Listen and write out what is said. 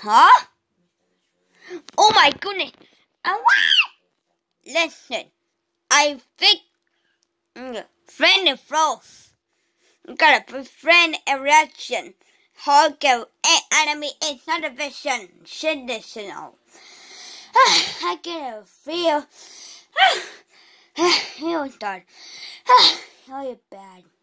Huh? Oh my goodness. Listen, I think friend froze. Gotta befriend a reaction. Hulk enemy is not a vision. Conditional. I get a feel. He was done. Oh, you're bad.